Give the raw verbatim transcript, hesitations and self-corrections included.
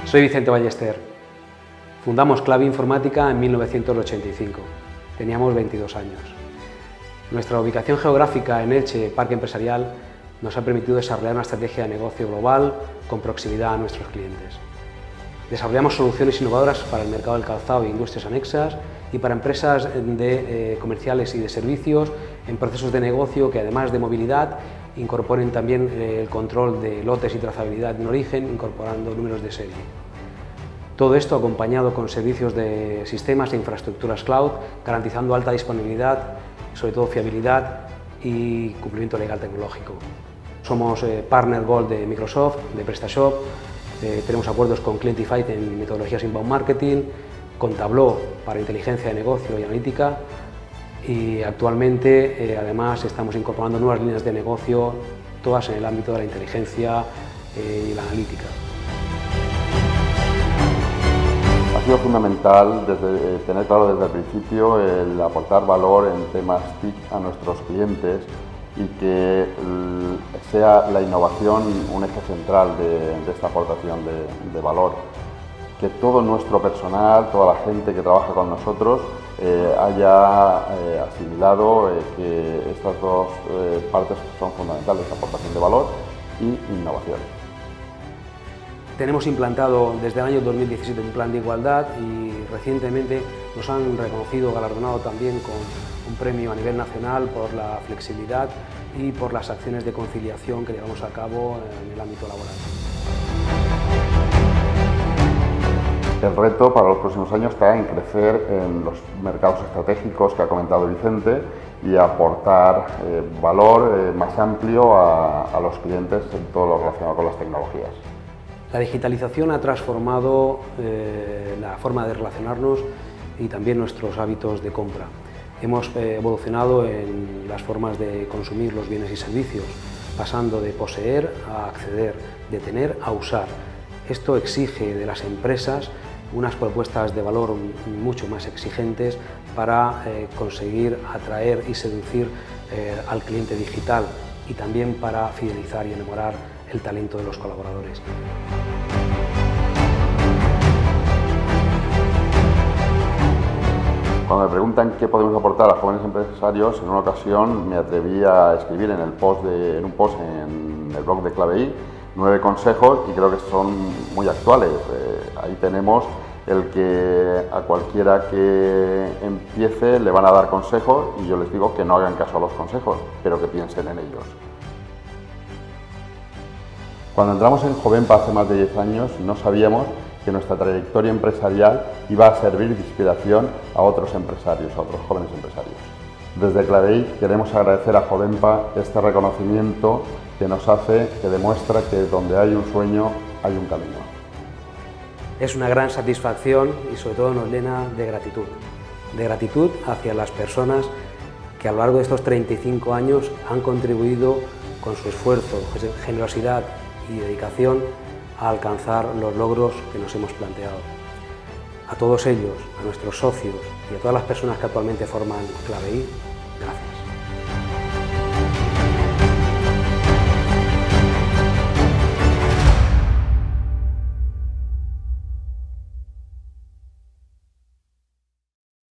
Soy Vicente Ballester. Fundamos Clave Informática en mil novecientos ochenta y cinco. Teníamos veintidós años. Nuestra ubicación geográfica en Elche, Parque Empresarial, nos ha permitido desarrollar una estrategia de negocio global con proximidad a nuestros clientes. Desarrollamos soluciones innovadoras para el mercado del calzado e industrias anexas y para empresas de, eh, comerciales y de servicios en procesos de negocio que, además de movilidad, incorporen también eh, el control de lotes y trazabilidad en origen, incorporando números de serie. Todo esto acompañado con servicios de sistemas e infraestructuras cloud, garantizando alta disponibilidad, sobre todo fiabilidad y cumplimiento legal tecnológico. Somos eh, partner Gold de Microsoft, de PrestaShop, eh, tenemos acuerdos con Clientify en metodologías inbound marketing, con Tableau para inteligencia de negocio y analítica, y actualmente eh, además estamos incorporando nuevas líneas de negocio, todas en el ámbito de la inteligencia eh, y la analítica. Ha sido fundamental desde, eh, tener claro desde el principio el aportar valor en temas T I C a nuestros clientes y que el, sea la innovación un eje central de, de esta aportación de, de valor. Que todo nuestro personal, toda la gente que trabaja con nosotros eh, haya eh, asimilado eh, que estas dos eh, partes son fundamentales, aportación de valor y innovación. Tenemos implantado desde el año dos mil diecisiete un plan de igualdad y recientemente nos han reconocido, galardonado también con un premio a nivel nacional por la flexibilidad y por las acciones de conciliación que llevamos a cabo en el ámbito laboral. El reto para los próximos años está en crecer en los mercados estratégicos que ha comentado Vicente y aportar eh, valor eh, más amplio a, a los clientes en todo lo relacionado con las tecnologías. La digitalización ha transformado eh, la forma de relacionarnos y también nuestros hábitos de compra. Hemos eh, evolucionado en las formas de consumir los bienes y servicios, pasando de poseer a acceder, de tener a usar. Esto exige de las empresas unas propuestas de valor mucho más exigentes para eh, conseguir atraer y seducir eh, al cliente digital y también para fidelizar y enamorar el talento de los colaboradores. Cuando me preguntan qué podemos aportar a jóvenes empresarios, en una ocasión me atreví a escribir en, el post de, en un post en el blog de Clave nueve consejos y creo que son muy actuales. Eh, ahí tenemos el que a cualquiera que empiece le van a dar consejos y yo les digo que no hagan caso a los consejos, pero que piensen en ellos. Cuando entramos en Jovenpa hace más de diez años no sabíamos que nuestra trayectoria empresarial iba a servir de inspiración a otros empresarios, a otros jóvenes empresarios. Desde Clave queremos agradecer a Jovenpa este reconocimiento que nos hace, que demuestra que donde hay un sueño hay un camino. Es una gran satisfacción y sobre todo nos llena de gratitud. De gratitud hacia las personas que a lo largo de estos treinta y cinco años han contribuido con su esfuerzo, generosidad y dedicación a alcanzar los logros que nos hemos planteado. A todos ellos, a nuestros socios y a todas las personas que actualmente forman Clave, gracias.